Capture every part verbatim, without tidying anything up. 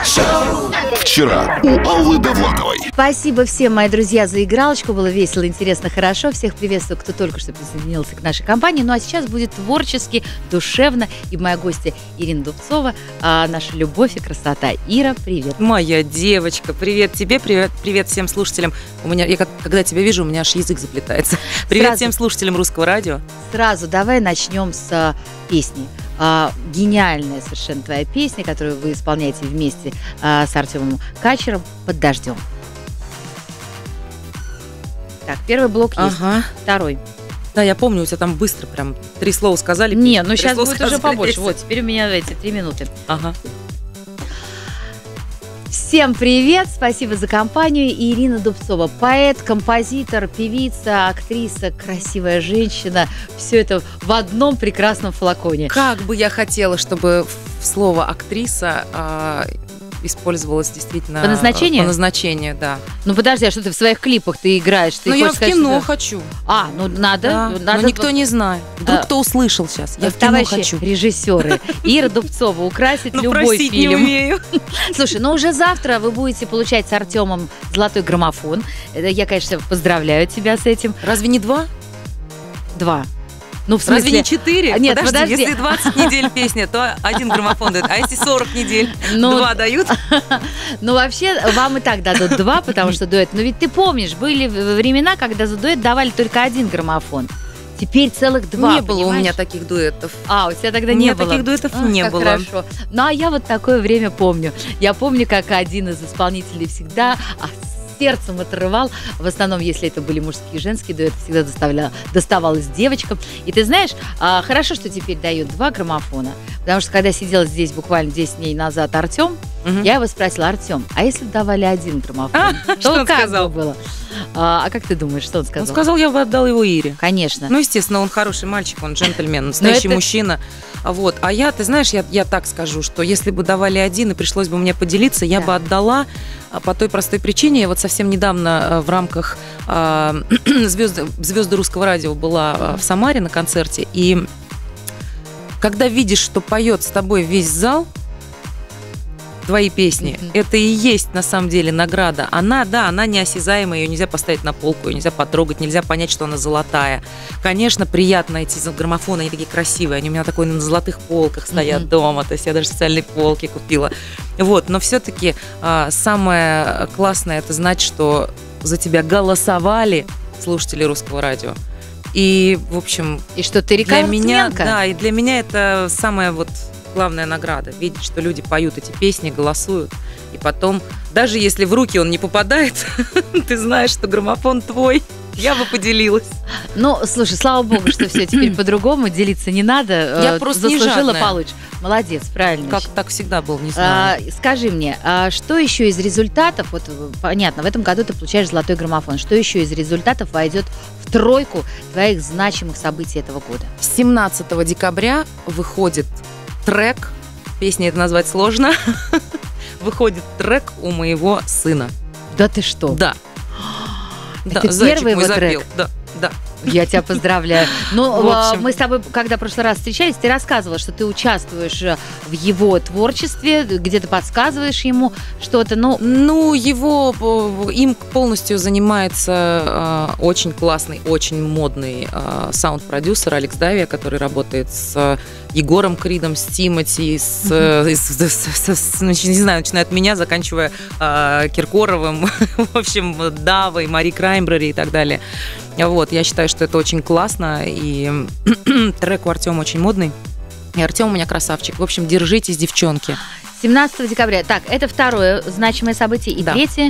Шоу «Вчера» у Аллы Довлатовой. Спасибо всем, мои друзья, за игралочку. Было весело, интересно, хорошо. Всех приветствую, кто только что присоединился к нашей компании. Ну а сейчас будет творчески, душевно. И моя гостья Ирина Дубцова, а наша любовь и красота. Ира, привет. Моя девочка, привет тебе, привет, привет всем слушателям. У меня, я как, когда тебя вижу, у меня аж язык заплетается. Привет Сразу. всем слушателям Русского радио. Сразу давай начнем с а, песни. А, гениальная совершенно твоя песня, которую вы исполняете вместе а, с Артемом Качером «Под дождем». Так, первый блок есть. Ага. Второй. Да, я помню, у тебя там быстро прям три слова сказали. Не, ну сейчас будет сказали, уже побольше. песня. Вот, теперь у меня эти три минуты. Ага. Всем привет! Спасибо за компанию. Ирина Дубцова, поэт, композитор, певица, актриса, красивая женщина. Все это в одном прекрасном флаконе. Как бы я хотела, чтобы слово «актриса» а, использовалось действительно... По назначению? По назначению, да. Ну подожди, а что ты в своих клипах ты играешь? Ты ну я в сказать, кино что... хочу. А, ну надо. Да. надо... Но никто не знает. Вдруг а... кто услышал сейчас. Я в кино Товарищи хочу. Режиссеры. Ира Дубцова украсит ну, любой фильм. Не умею. Слушай, ну уже завтра вы будете получать с Артемом золотой граммофон. Я, конечно, поздравляю тебя с этим. Разве не два? Два. Ну, в смысле... Разве не четыре? Нет, подожди, подожди. Если двадцать недель песня, то один граммофон дают. А если сорок недель, ну, два дают? Ну, вообще, вам и так дадут два, потому что дуэт. Но ведь ты помнишь, были времена, когда за дуэт давали только один граммофон. Теперь целых два, Не было понимаешь? у меня таких дуэтов. А, у тебя тогда у не меня было? таких дуэтов а, не как было. Хорошо. Ну, а я вот такое время помню. Я помню, как один из исполнителей всегда... сердцем отрывал, в основном, если это были мужские и женские дуэты, всегда доставлял, доставалось девочкам. И ты знаешь, а, хорошо, что теперь дают два граммофона, потому что когда сидела здесь буквально десять дней назад Артем, угу. я его спросила: Артем, а если бы давали один граммофон, а, то что он как сказал? бы было? А, а как ты думаешь, что он сказал? Он сказал, я бы отдал его Ире. Конечно. Ну, естественно, он хороший мальчик, он джентльмен, настоящий это... мужчина. Вот. А я, ты знаешь, я, я так скажу, что если бы давали один и пришлось бы мне поделиться, я да. бы отдала по той простой причине. Я вот совсем недавно в рамках э, звезды, звезды Русского радио была в Самаре на концерте, и когда видишь, что поет с тобой весь зал твои песни, mm-hmm. это и есть на самом деле награда. Она, да, она неосязаемая, ее нельзя поставить на полку, ее нельзя потрогать, нельзя понять, что она золотая. Конечно, приятно эти граммофоны, они такие красивые, они у меня такой на золотых полках стоят mm-hmm. дома, то есть я даже специальные полки купила. Вот, но все-таки а, самое классное, это значит, что за тебя голосовали слушатели Русского радио. И, в общем, и что ты для меня, да, и для меня это самое вот главная награда. Видеть, что люди поют эти песни, голосуют. И потом, даже если в руки он не попадает, ты знаешь, что граммофон твой. Я бы поделилась. Ну, слушай, слава богу, что все теперь по-другому, делиться не надо. Я просто заслужила получше. Молодец, правильно. Как так всегда был, не знаю. А, скажи мне, а что еще из результатов, вот понятно, в этом году ты получаешь золотой граммофон, что еще из результатов войдет в тройку твоих значимых событий этого года? семнадцатого декабря выходит трек, песни это назвать сложно, выходит трек у моего сына. Да ты что? Да. Это да, первый его запел. трек? Да, да. Я тебя поздравляю. Ну, общем... мы с тобой, когда в прошлый раз встречались, ты рассказывала, что ты участвуешь в его творчестве, где-то подсказываешь ему что-то. Ну, ну его, им полностью занимается э, очень классный, очень модный э, саунд-продюсер Алекс Давия, который работает с Егором Кридом, с Тимати, с, mm-hmm. с, с, с, с, не знаю, начиная от меня, заканчивая э, Киркоровым, в общем, Давой, Мари Краймбрери и так далее. Вот, я считаю, что это очень классно, и трек у Артема очень модный, и Артем у меня красавчик. В общем, держитесь, девчонки. семнадцатого декабря. Так, это второе значимое событие. И да. третье?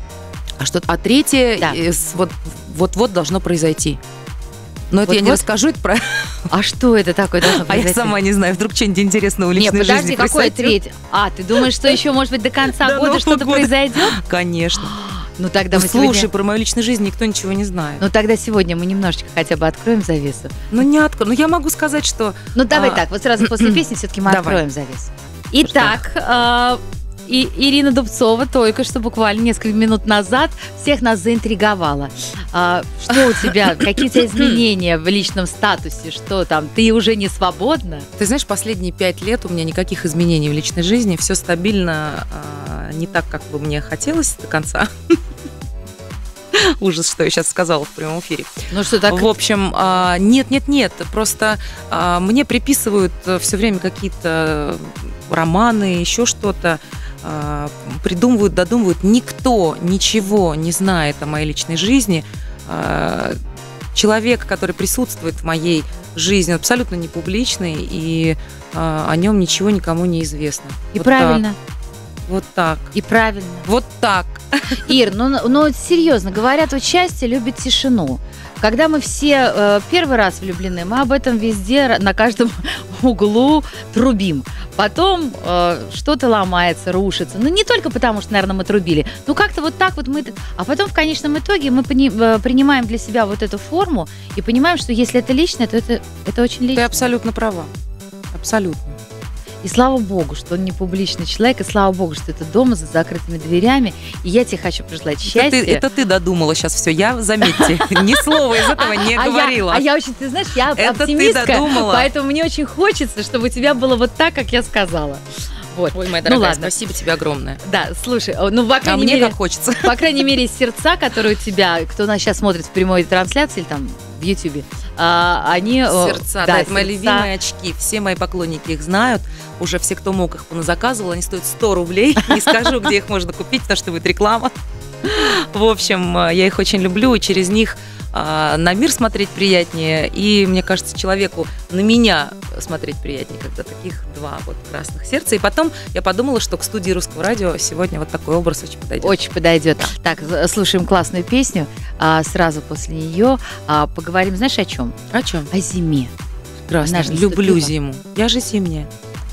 А что? А третье да. вот, вот-вот должно произойти. Но это вот, я не вот. расскажу. Это про... А что это такое должно произойти? А я сама не знаю, вдруг что-нибудь интересное у личной Нет, подожди, жизни какое третье? А, ты думаешь, что еще, может быть, до конца года что-то произойдет? Конечно. Ну тогда ну, мы слушай, сегодня... про мою личную жизнь никто ничего не знает. Ну тогда сегодня мы немножечко хотя бы откроем завесу. Ну не откроем. Ну я могу сказать, что... Ну давай а... так, вот сразу после песни все-таки мы давай. откроем завесу. Итак, э, И Ирина Дубцова только что, буквально несколько минут назад, всех нас заинтриговала. А, что у тебя, какие у тебя изменения в личном статусе? Что там, ты уже не свободна? Ты знаешь, последние пять лет у меня никаких изменений в личной жизни. Все стабильно, а, не так, как бы мне хотелось до конца. Ужас, что я сейчас сказала в прямом эфире. Ну что так? В общем, а, нет, нет, нет. Просто а, мне приписывают все время какие-то романы, еще что-то. Придумывают, додумывают. Никто ничего не знает о моей личной жизни. Человек, который присутствует в моей жизни, он абсолютно не публичный, и о нем ничего никому не известно. И вот правильно. Так. Вот так. И правильно. Вот так. Ир, ну, ну серьезно, говорят, вот счастье любит тишину. Когда мы все э, первый раз влюблены, мы об этом везде, на каждом углу трубим. Потом э, что-то ломается, рушится. Ну, не только потому, что, наверное, мы трубили. Ну, как-то вот так вот мы... А потом, в конечном итоге, мы пони- э, принимаем для себя вот эту форму и понимаем, что если это личное, то это, это очень лично. Ты абсолютно права. Абсолютно. И слава богу, что он не публичный человек, и слава богу, что это дома за закрытыми дверями. И я тебе хочу пожелать счастья. Это ты, это ты додумала сейчас все. Я, заметьте, ни слова из этого не говорила. А я очень, ты знаешь, я это оптимистка, ты додумала. Поэтому мне очень хочется, чтобы у тебя было вот так, как я сказала. Вот. Ой, моя дорогая, ну, ладно. Спасибо тебе огромное. Да, слушай, ну, по крайней а мне мере, как хочется. По крайней мере, сердца, которые у тебя, кто нас сейчас смотрит в прямой трансляции или там в Ютьюбе, они... Сердца, да, да, это мои любимые очки. Все мои поклонники их знают. Уже все, кто мог, их поназаказывал. Они стоят сто рублей. Не скажу, где их можно купить, потому что будет реклама. В общем, я их очень люблю, и через них на мир смотреть приятнее. И, мне кажется, человеку на меня смотреть приятнее, когда таких два вот красных сердца. И потом я подумала, что к студии Русского радио сегодня вот такой образ очень подойдет. Очень подойдет. Так, слушаем классную песню. Сразу после нее поговорим, знаешь, о чем? О чем? О зиме. Прекрасно. Люблю зиму. Я же зимняя.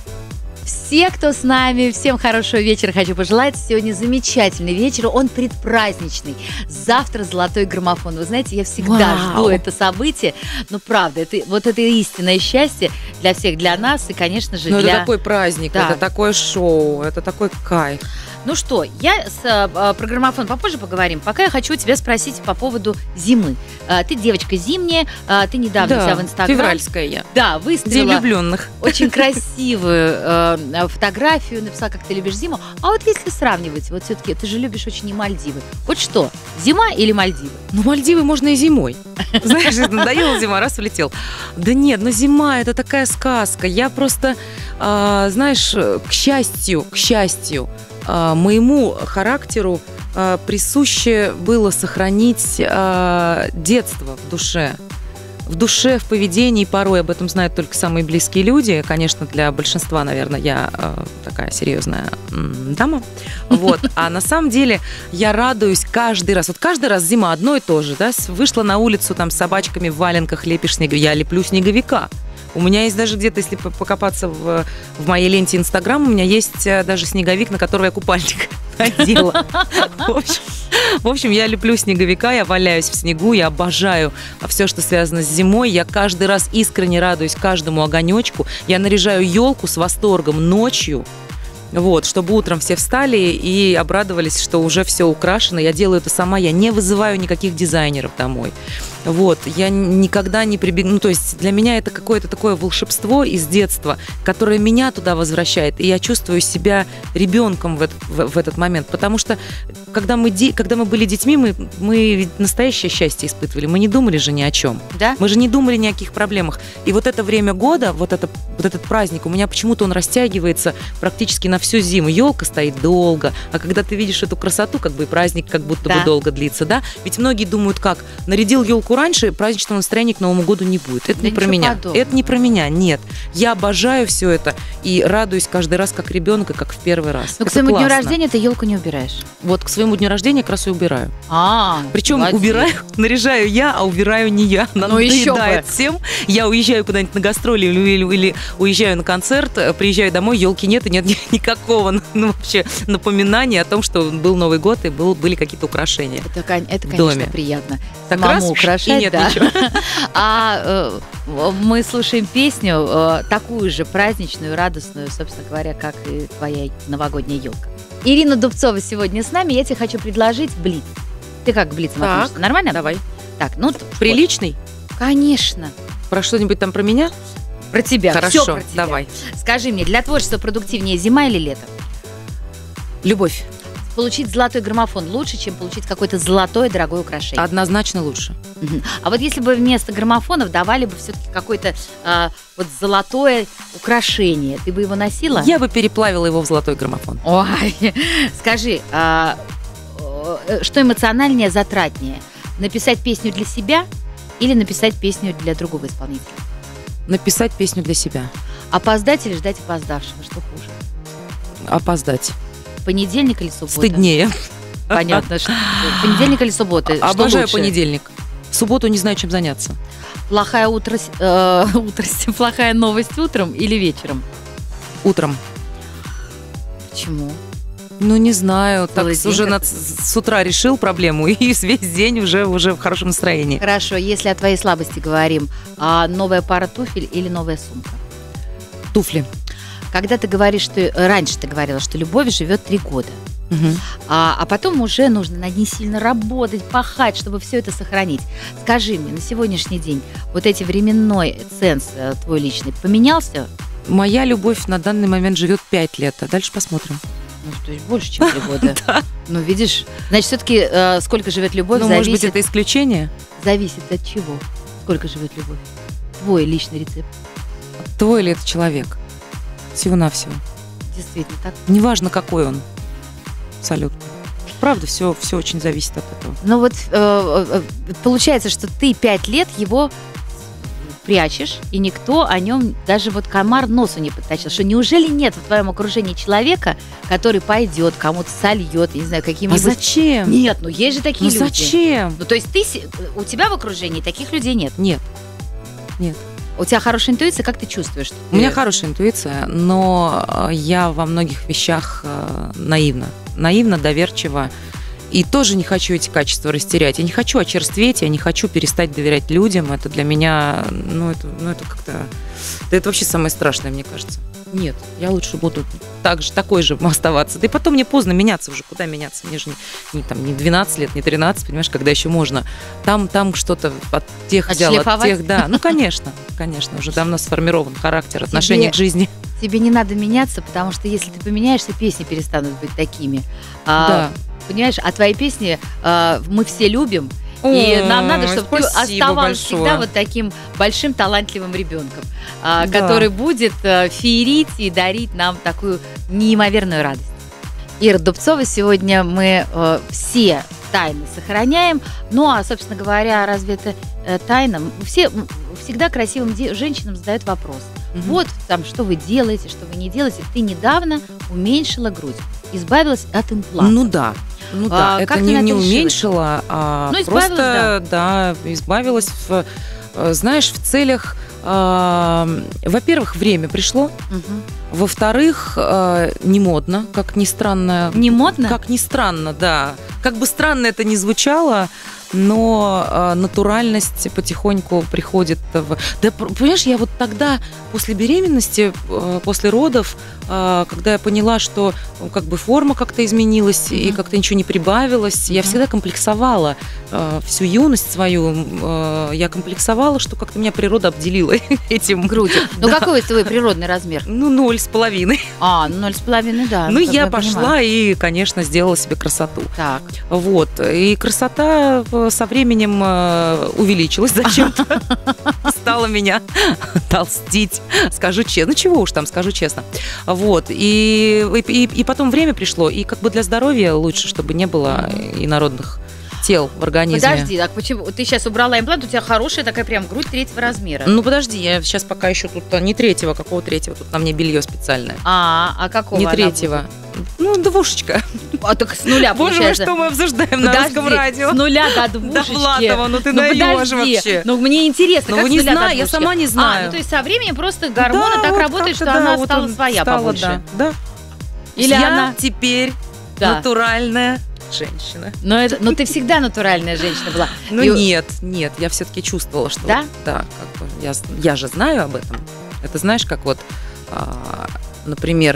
Все, кто с нами, всем хорошего вечера хочу пожелать. Сегодня замечательный вечер, он предпраздничный. Завтра золотой граммофон. Вы знаете, я всегда Вау. жду это событие. Ну, правда, это, вот это истинное счастье для всех, для нас и, конечно же, Но для... это такой праздник, да. это такое шоу, это такой кайф. Ну что, я с, а, про граммофон попозже поговорим. Пока я хочу тебя спросить по поводу зимы. А, ты девочка зимняя, а, ты недавно Да, себя в Инстаграм... февральская я. Да, День выставила влюбленных. очень красивую э, фотографию, написала, как ты любишь зиму. А вот если сравнивать, вот все-таки ты же любишь очень и Мальдивы. Вот что, зима или Мальдивы? Ну, Мальдивы можно и зимой. Знаешь, надоела зима, раз улетел. Да нет, ну зима – это такая сказка. Я просто, э, знаешь, к счастью, к счастью, э, моему характеру э, присуще было сохранить э, детство в душе. В душе, в поведении, порой об этом знают только самые близкие люди. Конечно, для большинства, наверное, я э, такая серьезная м, дама. Вот. А на самом деле я радуюсь каждый раз. Вот каждый раз зима одно и то же. Да? Вышла на улицу там, с собачками в валенках, лепишь снеговика. Я леплю снеговика. У меня есть даже где-то, если покопаться в, в моей ленте Инстаграм, у меня есть даже снеговик, на которого я купальник надела. В общем, в общем, я люблю снеговика, я валяюсь в снегу, я обожаю все, что связано с зимой. Я каждый раз искренне радуюсь каждому огонечку. Я наряжаю елку с восторгом ночью. Вот, чтобы утром все встали и обрадовались, что уже все украшено. Я делаю это сама, я не вызываю никаких дизайнеров домой. Вот, я никогда не прибегну, ну, то есть для меня это какое-то такое волшебство из детства, которое меня туда возвращает, и я чувствую себя ребенком в, этот, в, в этот момент, потому что когда мы, де, когда мы были детьми, мы, мы ведь настоящее счастье испытывали, мы не думали же ни о чем, Да? мы же не думали ни о каких проблемах, и вот это время года, вот, это, вот этот праздник, у меня почему-то он растягивается практически на всю зиму, елка стоит долго, а когда ты видишь эту красоту, как бы и праздник как будто Да. бы долго длится, да, ведь многие думают, как, нарядил елку раньше, праздничного настроения к Новому году не будет. Это Да не про ничего меня. подобного. Это не про меня, нет. Я обожаю все это и радуюсь каждый раз как ребенок и как в первый раз. Но к Это своему дню классно. рождения ты елку не убираешь. Вот к своему дню рождения как раз и убираю. А, Причем молодец. убираю, наряжаю я, а убираю не я. Она Ну, еще надоедает бы. всем. Я уезжаю куда-нибудь на гастроли или, или- или уезжаю на концерт, приезжаю домой, елки нет, и нет ни- никакого ну, вообще напоминания о том, что был Новый год и был, были какие-то украшения. Это, кон- это В конечно, доме. приятно. Так Самому раз, украшать, и нет да. ничего. А э, мы слушаем песню, э, такую же праздничную, радостную, собственно говоря, как и твоя новогодняя елка. Ирина Дубцова сегодня с нами. Я тебе хочу предложить блиц. Ты как к блицам относишься? Нормально? Давай. Так, ну... Приличный? Конечно. Про что-нибудь там про меня? Про тебя. Хорошо, Всё про тебя. давай. Скажи мне, для творчества продуктивнее зима или лето? Любовь. Получить золотой граммофон лучше, чем получить какое-то золотое дорогое украшение? Однозначно лучше. Мгм. А вот если бы вместо граммофонов давали бы все-таки какое-то а, вот золотое украшение, ты бы его носила? Я бы переплавила его в золотой граммофон. Ой, скажи, а, э, что эмоциональнее, затратнее? Написать песню для себя или написать песню для другого исполнителя? Написать песню для себя. Опоздать или ждать опоздавшего? Что хуже? Опоздать. Понедельник или суббота? Стыднее. Понятно. Что... Понедельник или суббота? Что Обожаю лучше? понедельник. В субботу не знаю, чем заняться. Плохая утрость, э, утрость, плохая новость утром или вечером? Утром. Почему? Ну, не знаю. Так Целый день уже на- как-то. с утра решил проблему, и весь день уже, уже в хорошем настроении. Хорошо, если о твоей слабости говорим, а новая пара туфель или новая сумка? Туфли. Когда ты говоришь, что раньше ты говорила, что любовь живет три года, Мгм. а, а потом уже нужно над ней сильно работать, пахать, чтобы все это сохранить. Скажи мне, на сегодняшний день вот эти временной ценз э, твой личный поменялся? Моя любовь на данный момент живет пять лет, а дальше посмотрим. Ну, то есть больше, чем три года. Ну, видишь, значит, все-таки сколько живет любовь, Ну, может быть, зависит, это исключение? зависит от чего? Сколько живет любовь? Твой личный рецепт. Твой ли это человек? Всего-навсего. Действительно, так. Неважно, какой он. Абсолютно. Правда, все, все очень зависит от этого. Ну вот э, э, получается, что ты пять лет его прячешь, и никто о нем, даже вот комар носу не подточил. Что неужели нет в твоем окружении человека, который пойдет, кому-то сольет, я не знаю, А каким-нибудь... зачем? Нет, ну есть же такие Ну люди. зачем? Ну то есть ты, се- у тебя в окружении таких людей нет. Нет. Нет. У тебя хорошая интуиция, как ты чувствуешь? что У меня ты- хорошая интуиция, но э, я во многих вещах э, наивна. Наивна, доверчива. И тоже не хочу эти качества растерять. Я не хочу очерстветь, я не хочу перестать доверять людям. Это для меня, ну, это, ну, это как-то... Да это вообще самое страшное, мне кажется. Нет, я лучше буду так же, такой же оставаться. Да и потом мне поздно меняться уже. Куда меняться? Мне же не, не, там, не двенадцать лет, не тринадцать, понимаешь, когда еще можно. Там, там что-то от тех взял, от Отшлифовать? тех, да. Ну, конечно, конечно, уже давно сформирован характер, отношение Тебе- к жизни. Тебе не надо меняться, потому что если ты поменяешься, песни перестанут быть такими. А, Да. Понимаешь, а твои песни а, мы все любим, и Ой, нам надо, чтобы ты спасибо оставалась большое. всегда вот таким большим талантливым ребенком, а, Да. который будет а, феерить и дарить нам такую неимоверную радость. Ира Дубцова, сегодня мы а, все тайны сохраняем. Ну, а, собственно говоря, разве это э, тайна? Все, м, всегда красивым де- женщинам задают вопрос. Мгм. Вот там, что вы делаете, что вы не делаете. Ты недавно уменьшила грудь, избавилась от импланта. Ну да. Ну да, А, это как ты не, на это не решилась? уменьшила, а Ну, избавилась, просто, да. избавилась, в, э, знаешь, в целях, э, во-первых, время пришло, Мгм. во-вторых, э, не модно, как ни странно. Не модно? Как ни странно, да. Как бы странно это ни звучало, но э, натуральность потихоньку приходит в... Да, п- понимаешь, я вот тогда, после беременности, э, после родов, э, когда я поняла, что ну, как бы форма как-то изменилась, и Мгм. как-то ничего не прибавилось, я Мгм. всегда комплексовала э, всю юность свою. э, я комплексовала, что как-то меня природа обделила этим. Грудью. Ну, Да. какой твой природный размер? Ну, ноль с половиной. А, ну, ноль с половиной, да. Ну, как я бы пошла понимаю. и, конечно, сделала себе красоту. Так. Вот. И красота э, со временем э, увеличилась зачем-то. Стала меня толстить. Скажу честно. Ну, чего уж там, скажу честно. Вот. И, и, и потом время пришло. И как бы для здоровья лучше, чтобы не было инородных тел в организме. Подожди, так почему? Ты сейчас убрала имплант, у тебя хорошая такая прям грудь третьего размера. Ну, подожди, я сейчас пока еще тут а, не третьего, какого третьего? Тут на мне белье специальное. А, а какого Не она третьего. Ну, двушечка. будет? А, так с нуля, Боже мой, получается. что мы обсуждаем на Подожди, русском радио. с нуля до Да, двушечки. Владова, ну ты Ну, даешь подожди. вообще. Ну, мне интересно, Ну, как вы с не нуля до знаю, я двушечки? сама не А, знаю. ну, то есть со временем просто гормоны Да, так вот работают, как-то, что да, она вот стала он своя стала, побольше. Да, да. Или я она... теперь Да. натуральная женщина. Но, это, но ты всегда натуральная женщина была. Ну И- нет, нет, я все-таки чувствовала, что... Да? Да, как бы я, я же знаю об этом. Это знаешь, как вот, а, например,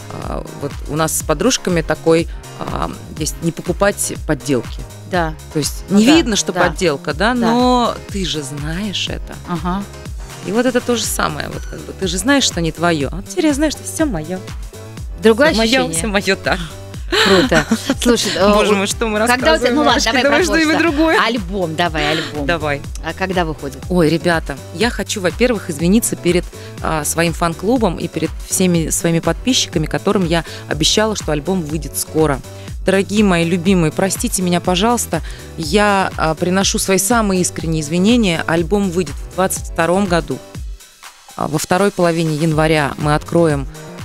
а, вот у нас с подружками такой а, есть не покупать подделки. Да. То есть Ну не да, видно, что да. подделка, да, но ты же знаешь это. Ага. И вот это то же самое. Вот как бы ты же знаешь, что не твое. А теперь я знаю, что все мое. Другое Все мое, ощущение. все мое, да. Круто. Слушай, Боже э, мой, что мы когда у тебя... рассказываем? Ну ладно, Машечка, давай давай про что-нибудь творчество. другое. Альбом, давай, альбом. Давай. А когда выходит? Ой, ребята, я хочу, во-первых, извиниться перед а, своим фан-клубом и перед всеми своими подписчиками, которым я обещала, что альбом выйдет скоро. Дорогие мои любимые, простите меня, пожалуйста, я а, приношу свои самые искренние извинения. Альбом выйдет в двадцать втором году. А, во второй половине января мы откроем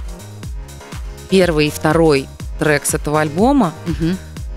первый и второй трек с этого альбома. Угу.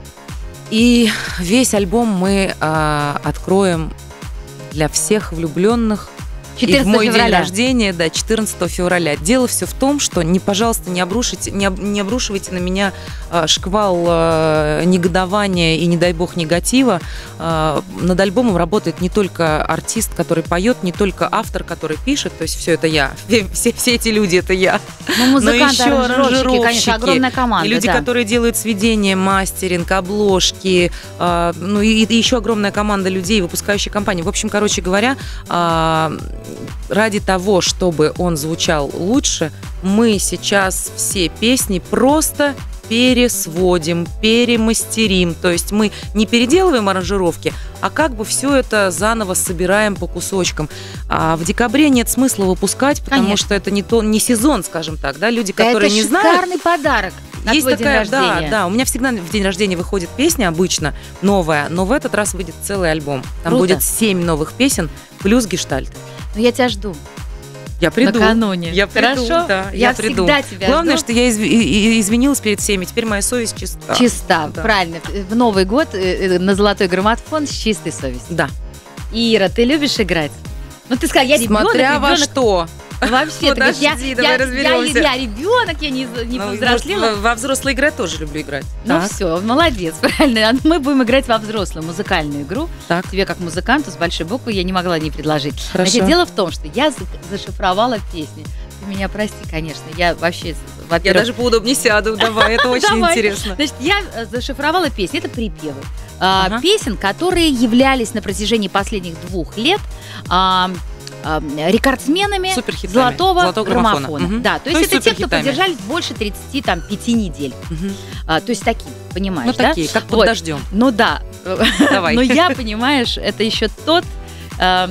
И весь альбом мы а, откроем для всех влюбленных. И в мой день рождения, да, четырнадцатого февраля. Дело все в том, что, не, пожалуйста, не, обрушите, не, об, не обрушивайте на меня а, шквал а, негодования и, не дай бог, негатива. А, над альбомом работает не только артист, который поет, не только автор, который пишет, то есть все это я. Все, все эти люди — это я. Ну, музыканты, еще аранжировщики, конечно, огромная команда. И люди, да. которые делают сведения, мастеринг, обложки, а, ну и, и еще огромная команда людей, выпускающих компании. В общем, короче говоря, а, ради того, чтобы он звучал лучше, мы сейчас все песни просто пересводим, перемастерим. То есть мы не переделываем аранжировки, а как бы все это заново собираем по кусочкам. А в декабре нет смысла выпускать, потому Конечно. что это не, то, не сезон, скажем так, да, люди, Да, которые это не знают. шикарный подарок на Есть твой такая, день рождения. да, да, у меня всегда в день рождения выходит песня обычно новая, но в этот раз выйдет целый альбом. Там Круто. будет семь новых песен плюс гештальт. Ну, я тебя жду. Я приду. Накануне. Я приду, Хорошо? да, Я я приду. всегда тебя Главное, жду. что я изв- и- и- извинилась перед всеми, теперь моя совесть чиста. Чиста, Да. правильно. В Новый год э, э, на золотой граммофон с чистой совестью. Да. Ира, ты любишь играть? Ну, ты сказала, я ребенок, Смотря во ребенок. что. Вообще, ты говоришь, я, Подожди, я, давай я, разберемся. я ребенок, я не, не Ну, повзрослела. может, во взрослой игре тоже люблю играть. Ну Так. все, молодец, правильно. Мы будем играть во взрослую музыкальную игру. Так. Тебе как музыканту с большой буквы я не могла не предложить. Хорошо. Значит, дело в том, что я за- зашифровала песни. Ты меня прости, конечно. Я вообще, Я во-первых, даже поудобнее сяду, давай, это очень Давай. интересно. Значит, я э, зашифровала песни. Это припевы. А, Ага. Песен, которые являлись на протяжении последних двух лет а, а, рекордсменами Суперхитами. золотого, Золотого граммофона. граммофона. Мгм. Да, то, То есть есть это те, кто суперхитами. продержались больше тридцати пяти недель. Мгм. А, то есть такие, понимаешь, Ну, да? такие, как под Вот. дождем. Ну да. Давай. Но я, понимаешь, это еще тот... э,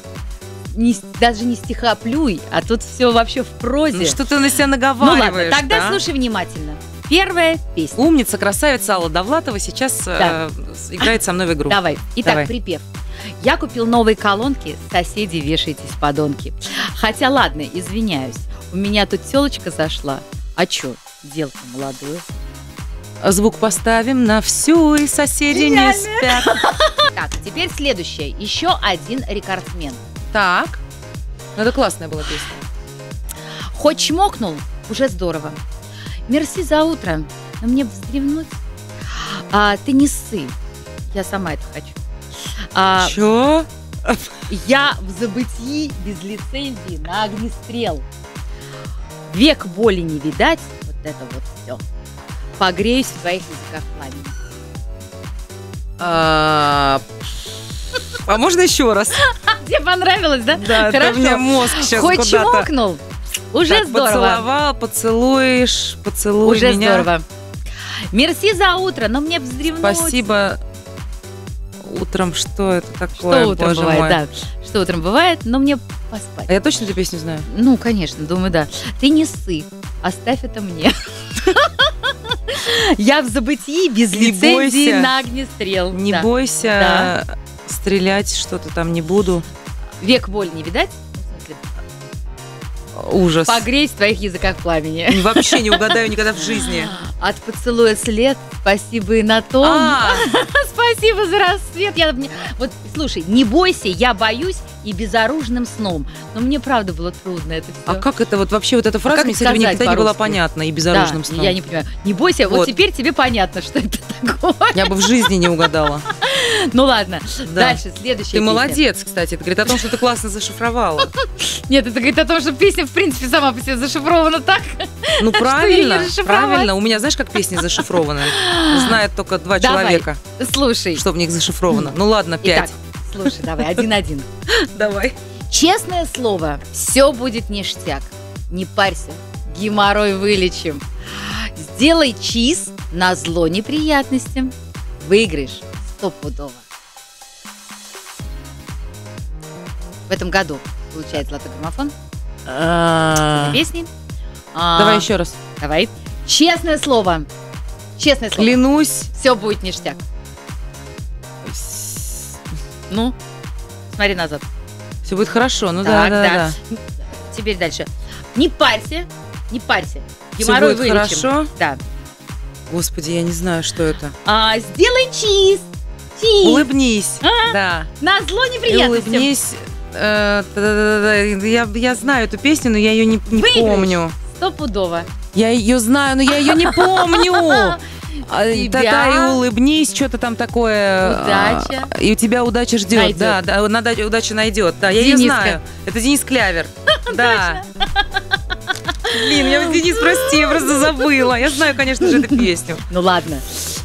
не, с- даже не стихоплюй, а тут все вообще в прозе. Ну, что ты на себя Ну наговариваешь, ладно, тогда да? слушай внимательно. Первая песня. Умница, красавица Алла Довлатова сейчас Да. э, с- играет со мной в игру. Давай. Итак, Давай. припев. Я купил новые колонки, соседи, вешайтесь, подонки. Хотя, ладно, извиняюсь, у меня тут телочка зашла. А чё, дело-то молодое. Звук поставим на всю, и соседи не спят. Так, теперь следующее. Еще один рекордсмен. Так. Ну, это классная была песня. Хоть чмокнул, уже здорово. Мерси за утро, но мне вздремнуть. А, ты не ссы. Я сама это хочу. А, Чё? я в забытии без лицензии на огнестрел. Век боли не видать. Вот это вот все. Погреюсь в твоих языках пламени. А а можно еще раз? Тебе понравилось, да? Да, это Хорошо. у меня мозг сейчас Хоть куда-то. чмокнул, уже Так, здорово. поцеловал, поцелуешь, поцелуй Уже меня. здорово. Мерси за утро, но мне вздремнуть. Спасибо. Утром что это такое, Что утром боже бывает, мой? да. Что утром бывает, но мне поспать. А я точно эту песню знаю? Ну, конечно, думаю, да. Ты не ссы, оставь это мне. Я в забытии без Не лицензии бойся. на огнестрел. Не Да. бойся, стрелять что-то там не буду. Век боли не видать? В смысле, Ужас. погреть в твоих языках пламени. Вообще не угадаю никогда в жизни. От поцелуя след, спасибо и на том. А, Спасибо за рассвет. Я, мне- вот, слушай, не бойся, я боюсь и безоружным сном. Но мне правда было трудно это все. а как это вот вообще вот эта фраза как мне сказать никогда не была по-русски? понятна и Да, безоружным сном. я не понимаю. Не бойся, вот. Вот. теперь тебе понятно, что это такое. Я бы в жизни не угадала. Ну ладно, Да. дальше, следующая Ты песня. молодец, кстати. Это говорит о том, что ты классно зашифровала. Нет, это говорит о том, что песня, в принципе, сама по себе зашифрована так. Ну, Что правильно, её не расшифровать? правильно. У меня, знаешь, как песни зашифрованы? Знают только два Давай, человека, слушай. что в них зашифровано. Ну, ладно, Итак, пять. слушай, давай, один-один. Давай. Честное слово, все будет ништяк. Не парься, геморрой вылечим. Сделай чиз на зло неприятностям. Выиграешь стопудово. В этом году получает золотой граммофон. А, Песни. А, Давай еще раз. Давай. Честное слово. Честное слово. Клянусь. Все будет ништяк. Ну, смотри назад. Все будет хорошо. Ну Так, да, да, да. да. Теперь дальше. Не парься, не парься. Всё Геморрой будет вылечим. хорошо? Да. Господи, я не знаю, что это. А, сделай чиз. Чиз. Улыбнись. А? Да. На зло И неприятностям. улыбнись. Э, да-да-да-да. Я, я знаю эту песню, но я ее не, не Выиграешь. помню. Стопудово. Я ее знаю, но я ее не помню. А, Тебя- Да-да, и улыбнись, что-то там такое. Удача. А, И у тебя удача ждет. Найдет. Да, да, надо, удача найдет. Да, я ее Дениска. знаю. Это Денис Клявер. Да. Блин, я Денис, прости, я просто забыла. Я знаю, конечно же, эту песню. Ну ладно.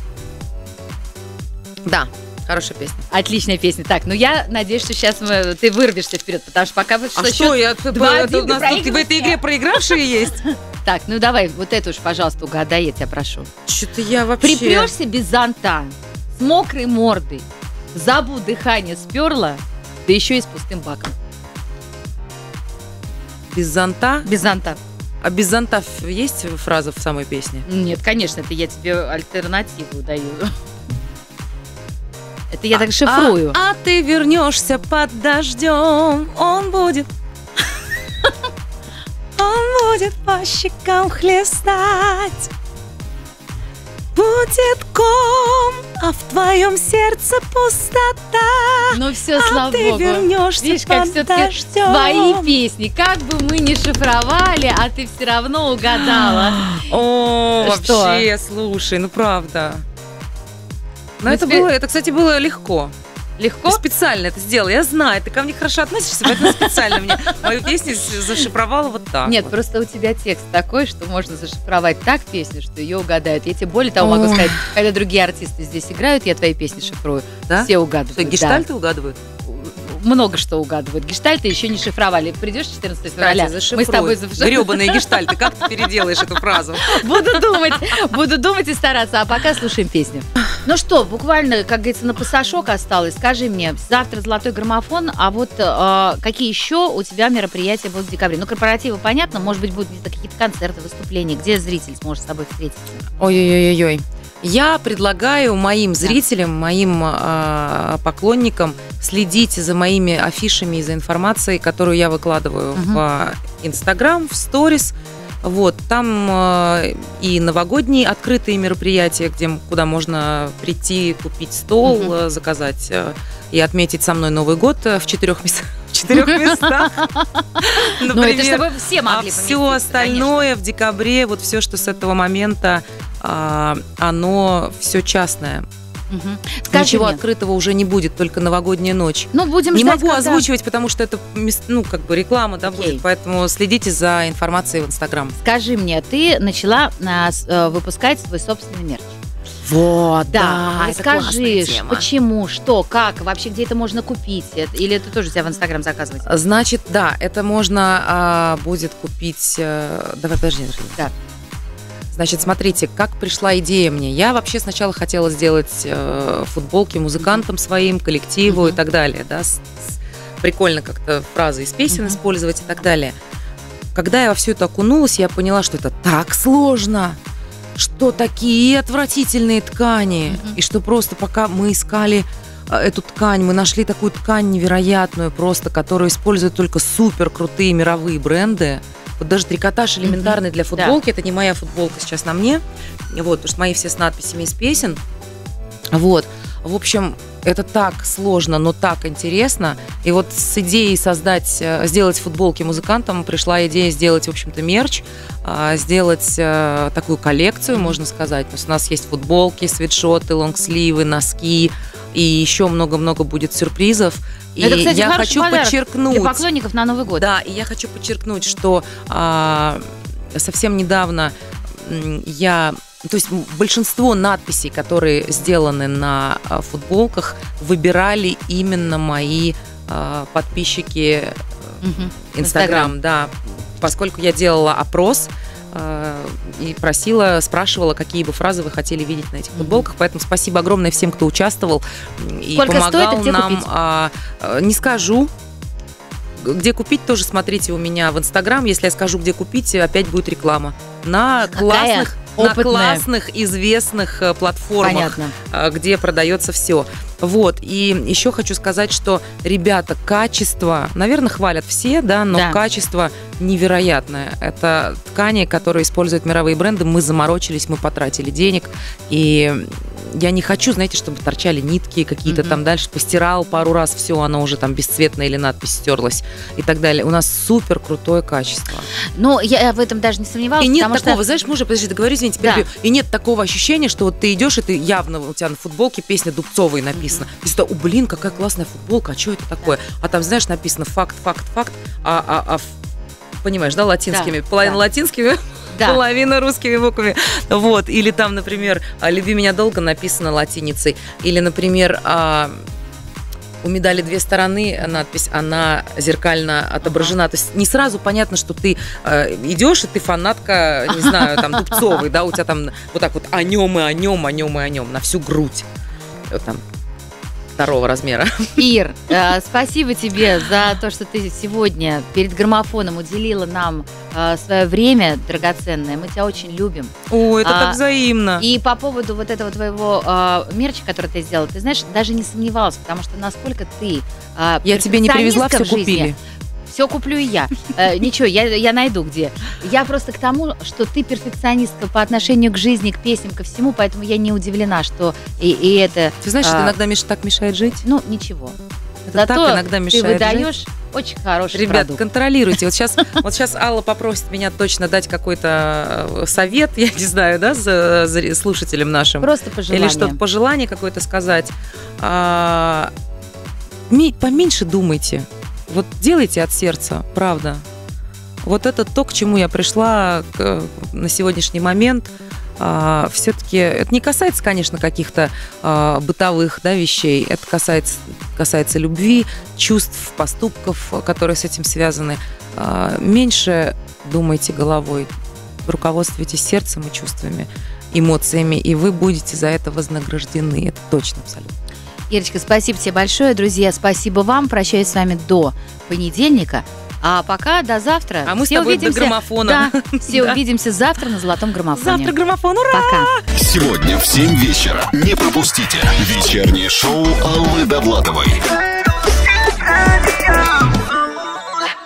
Да, хорошая песня. Отличная песня. Так, ну я надеюсь, что сейчас мы- ты вырвешься вперед, потому что пока вы А что, я, это, два это у один, нас ты тут в этой проигрываешь. игре проигравшие есть? Так, ну давай, вот эту уж, пожалуйста, угадай, я тебя прошу. Что-то я вообще... Припрешься без зонта, с мокрой мордой, забу дыхание сперла, да еще и с пустым баком. Без зонта? Без зонта. А без зонта есть фраза в самой песне? Нет, конечно, это я тебе альтернативу даю. Это я так шифрую. А, а ты вернешься под дождем, он будет... Он будет по щекам хлестать. Будет ком, а в твоем сердце пустота. Ну все, А слава ты богу. вернешься Видишь, как под все-таки дождем. твои песни. Как бы мы ни шифровали, а ты все равно угадала. О, Что? вообще, слушай, ну правда. Но Ну, это теперь- было, это, кстати, было легко. Легко? Ты специально это сделала, я знаю, ты ко мне хорошо относишься, поэтому специально мне мою песню зашифровала вот так. Нет, вот. просто у тебя текст такой, что можно зашифровать так песню, что ее угадают. Я тебе более того могу Ой. сказать, когда другие артисты здесь играют, я твои песни шифрую. Да? Все угадывают. Что, да. гештальты угадывают? Много что угадывают. Гештальты еще не шифровали. Придешь четырнадцатого февраля, мы с зашифруй. тобой зашифруем. Гребаные гештальты, как ты переделаешь эту фразу? Буду думать, буду думать и стараться. А пока слушаем песню. Ну что, буквально, как говорится, на пасашок осталось. Скажи мне, завтра золотой граммофон, а вот э, какие еще у тебя мероприятия будут в декабре? Ну, корпоративы, понятно, может быть, будут где-то какие-то концерты, выступления, где зритель сможет с тобой встретиться? Ой-ой-ой-ой. Я предлагаю моим зрителям, моим э, поклонникам следить за моими афишами и за информацией, которую я выкладываю Мгм. в Инстаграм, в сторис. Вот, там э, и новогодние открытые мероприятия, где, м- куда можно прийти, купить стол, Мгм. э, заказать э, и отметить со мной Новый год э, в четырех местах. В четырех местах. Ну, это же вы все А могли все поместиться, остальное в декабре, вот все, что с этого момента, а, оно все частное. конечно. Мгм. Скажи Ничего мне, открытого уже не будет, только новогодняя ночь. ну, будем Не ждать, могу когда- озвучивать, потому что это мес- ну, как бы реклама, да, Окей. будет. Поэтому следите за информацией в Инстаграм. Скажи мне, ты начала а, с- э, выпускать свой собственный мерч. Вот, Да, расскажи, ш- почему, что, как, вообще где это можно купить? Это- Или это тоже у тебя в Инстаграм заказывать? Значит, да, это можно а, будет купить... э, давай, подожди, подожди. Да. Значит, смотрите, как пришла идея мне. Я вообще сначала хотела сделать э, футболки музыкантам своим, коллективу Мгм. и так далее. Да, с- с- прикольно как-то фразы из песен Мгм. использовать и так далее. Когда я во все это окунулась, я поняла, что это так сложно, что такие отвратительные ткани, Мгм. и что просто пока мы искали э, эту ткань, мы нашли такую ткань невероятную просто, которую используют только супер крутые мировые бренды. Вот даже трикотаж элементарный для футболки, это не моя футболка сейчас на мне, вот, потому что мои все с надписями из песен. Вот. В общем, это так сложно, но так интересно. И вот с идеей создать, сделать футболки музыкантам пришла идея сделать, в общем-то, мерч, сделать такую коллекцию, можно сказать. То есть у нас есть футболки, свитшоты, лонгсливы, носки, и еще много-много будет сюрпризов. И это, кстати, я хочу подчеркнуть... Для поклонников на Новый год. Да, и я хочу подчеркнуть, что а, совсем недавно я... То есть большинство надписей, которые сделаны на а, футболках, выбирали именно мои а, подписчики Инстаграм, угу. да. Поскольку я делала опрос а, и просила, спрашивала, какие бы фразы вы хотели видеть на этих футболках. Поэтому спасибо огромное всем, кто участвовал и Сколько помогал стоит, и где нам. купить? А, не скажу. Где купить, тоже смотрите у меня в Инстаграм. Если я скажу, где купить, опять будет реклама. На классных, на классных, известных платформах, понятно, где продается все. Вот. И еще хочу сказать, что, ребята, качество, наверное, хвалят все, да, но да. качество невероятное. Это ткани, которые используют мировые бренды. Мы заморочились, мы потратили денег. И я не хочу, знаете, чтобы торчали нитки какие-то mm-hmm. там дальше. Постирал пару раз, все, оно уже там бесцветное или надпись стерлась и так далее. У нас супер крутое качество. Ну, я в этом даже не сомневалась. И нет такого, что... знаешь, мы уже, подожди, договорю, извините, да. И нет такого ощущения, что вот ты идешь, и ты явно, у тебя на футболке песня Дубцовой написана. Mm-hmm. И ты, о, блин, какая классная футболка, а что это такое? Да. А там, знаешь, написано факт, факт, факт, а, а, а понимаешь, да, латинскими, да. половина да. латинскими, да. половина русскими буквами. Вот. Или там, например, «Люби меня долго» написано латиницей. Или, например, у медали две стороны надпись, она зеркально отображена. Uh-huh. То есть не сразу понятно, что ты э, идешь, и ты фанатка, не знаю, там, Дубцовой, да, у тебя там вот так вот о нем и о нем, о нем и о нем, на всю грудь. Там, второго размера. Ир, э, спасибо тебе за то, что ты сегодня перед граммофоном уделила нам э, свое время драгоценное. Мы тебя очень любим. О, это а, так взаимно. И по поводу вот этого твоего э, мерча, который ты сделала, ты знаешь, даже не сомневалась, потому что насколько ты э, я тебе не привезла, все купили. Все куплю и я. Э, ничего, я, я найду где. Я просто к тому, что ты перфекционистка по отношению к жизни, к песням, ко всему, поэтому я не удивлена, что и, и это... Ты знаешь, а, это иногда меш... так мешает жить? Ну, ничего. Это Зато так иногда мешает ты выдаешь жить. Очень хороший Ребят, продукт. контролируйте. Вот сейчас, вот сейчас Алла попросит меня точно дать какой-то совет, я не знаю, да, за, за слушателям нашим. Просто пожелание. Или что-то пожелание какое-то сказать. А, поменьше думайте. Вот делайте от сердца, правда. Вот это то, к чему я пришла к, на сегодняшний момент. А, все-таки это не касается, конечно, каких-то а, бытовых, да, вещей. Это касается, касается любви, чувств, поступков, которые с этим связаны. А, меньше думайте головой, руководствуйтесь сердцем и чувствами, эмоциями, и вы будете за это вознаграждены. Это точно, абсолютно. Ирочка, спасибо тебе большое, друзья. Спасибо вам. Прощаюсь с вами до понедельника. А пока до завтра. А мы все с тобой увидимся. до граммофона. Да, все да. увидимся завтра на Золотом граммофоне. Завтра граммофон, ура! Пока. Сегодня в семь вечера. Не пропустите вечернее шоу Аллы Довлатовой.